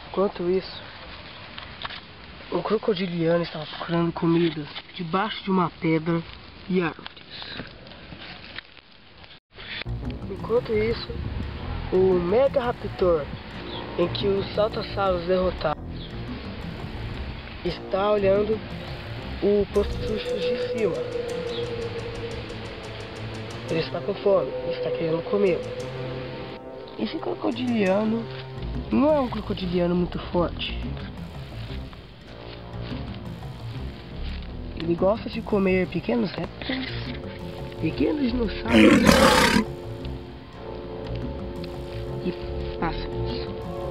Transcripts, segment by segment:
Enquanto isso, o crocodiliano estava procurando comida debaixo de uma pedra e árvores. Enquanto isso, o Mega Raptor, em que os Saltasaurus derrotaram, está olhando o posto de cima. Ele está com fome, está querendo comer. Esse crocodiliano não é um crocodiliano muito forte. Ele gosta de comer pequenos répteis, pequenos dinossauros e pássaros.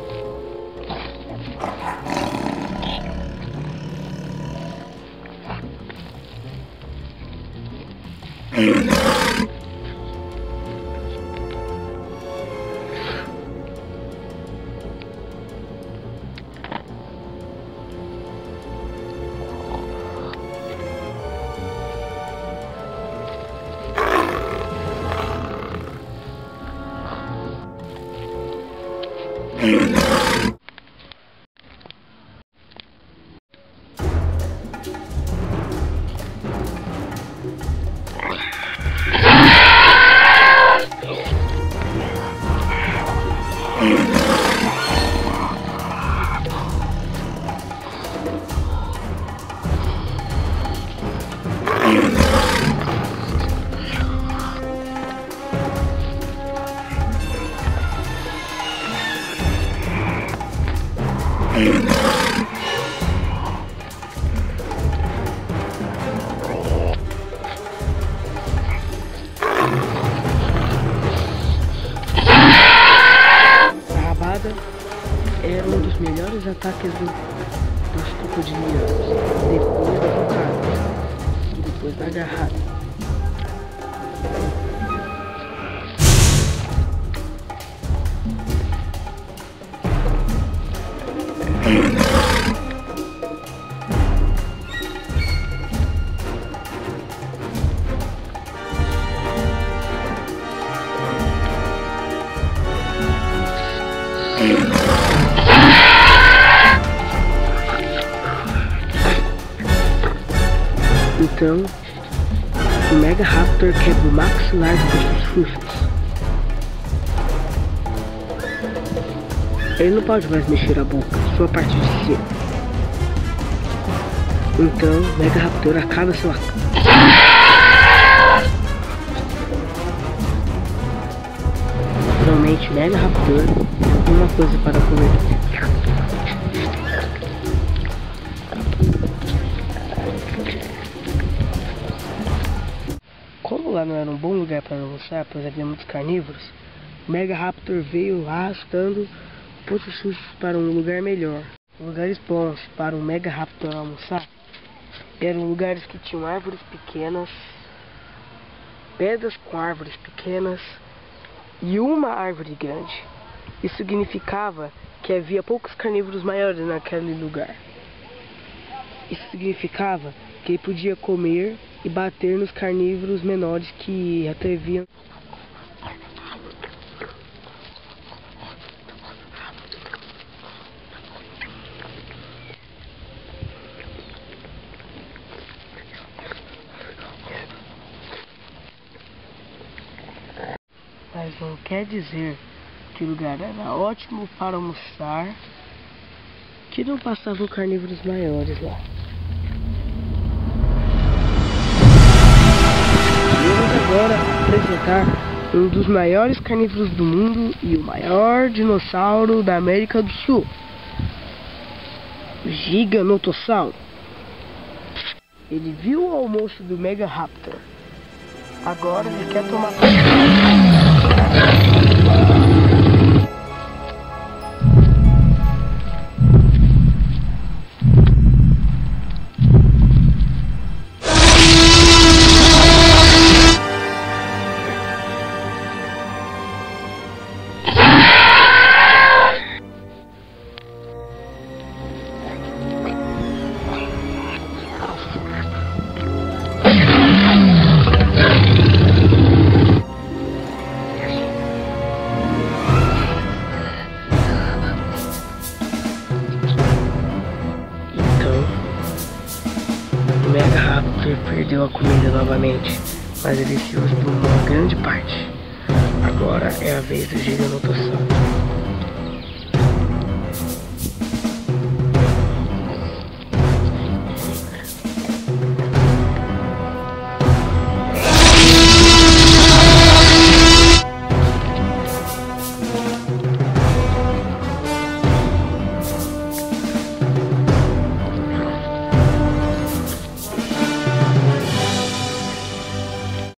Era um dos melhores ataques dos crocodilianos, depois da bocada e depois da agarrada. Então, o Mega Raptor quebra o maxilar dos chufres. Ele não pode mais mexer a boca, só a parte de cima. Então, o Mega Raptor acaba seu ataque. Finalmente, Mega Raptor tem uma coisa para comer. Como lá não era um bom lugar para almoçar, pois havia muitos carnívoros, o Mega Raptor veio arrastando outros chutes para um lugar melhor. Lugares bons para o Mega Raptor almoçar eram lugares que tinham árvores pequenas, pedras com árvores pequenas e uma árvore grande. Isso significava que havia poucos carnívoros maiores naquele lugar. Isso significava que ele podia comer e bater nos carnívoros menores que atreviam. Mas não quer dizer que o lugar era ótimo para almoçar, que não passavam carnívoros maiores lá. Vamos agora apresentar um dos maiores carnívoros do mundo e o maior dinossauro da América do Sul, o Giganotosaurus. Ele viu o almoço do Mega Raptor. Agora ele quer tomar Raptor perdeu a comida novamente, mas ele se por uma grande parte. Agora é a vez do Giganotosaurus.